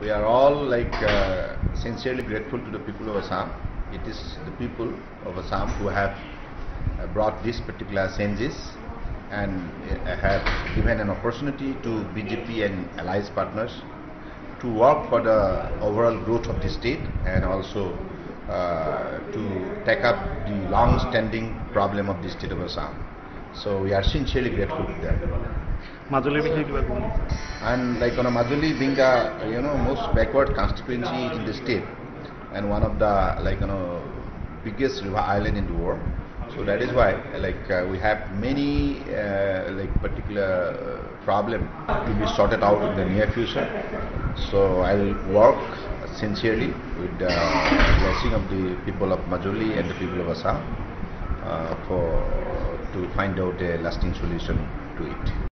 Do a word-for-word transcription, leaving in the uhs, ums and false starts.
we are all like uh, sincerely grateful to the people of Assam. It is the people of Assam who have uh, brought these particular changes and uh, have given an opportunity to B J P and allies partners to work for the overall growth of the state and also uh, to take up the long-standing problem of the state of Assam. So we are sincerely grateful to them. And like on Majuli being the you know most backward constituency in the state and one of the like you know biggest river island in the world, so that is why like uh, we have many uh, like particular uh, problem to be sorted out in the near future. So I will work sincerely with the blessing of the people of Majuli and the people of Assam uh, for to find out a lasting solution to it.